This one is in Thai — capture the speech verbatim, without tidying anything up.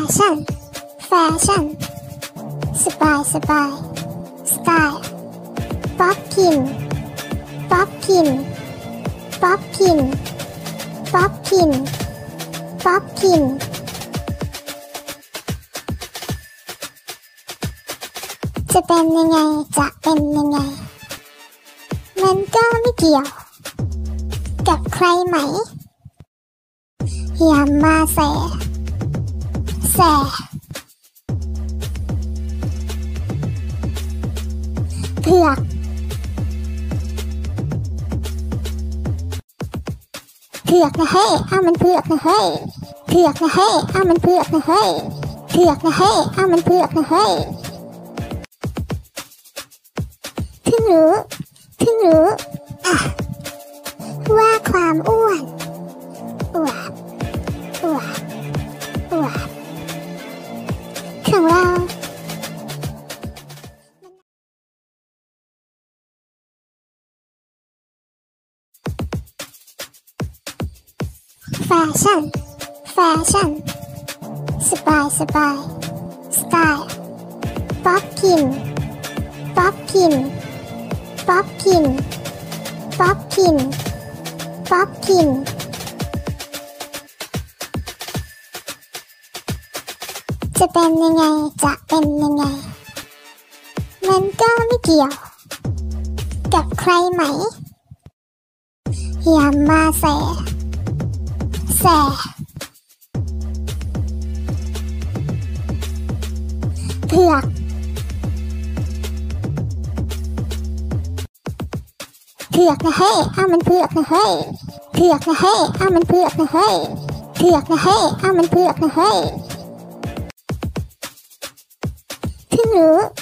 ชั่นแฟชั่นสบายสบายสไตล์ป๊อปพินป๊อปพินป๊อปพินป๊อปพินป๊อปพินจะเป็นยังไงจะเป็นยังไงมันก็ไม่เกี่ยวกับใครไหมอย่ามาแสแสเผือกเผือกนะเฮ้ยเอามันเผือกนะเฮ้ยเผือกนะเฮ้ยเอามันเผือกนะเฮ้ยเผือกนะเฮ้ยเอามันเผือกนะเฮ้ยถึงรู้ถึงรู้อ่ะว่าความอ้วนอวบอวบอวบของเราแฟชั่นแฟชั่นสบายสบายสไตล์ป๊อปพินป๊อปพินป๊อปพินป๊อปพินป๊อปพินจะเป็นยังไงจะเป็นยังไงมันก็ไม่เกี่ยวกับใครไหมอย่ามาแสแสเผือกเผือกนะเฮ้ยเอามันเผือกนะเฮ้ยเผือกนะเฮ้ยเอามันเผือกนะเฮ้ยเผือกนะเฮ้ยเอามันเผือกนะเฮ้ยถึงรู้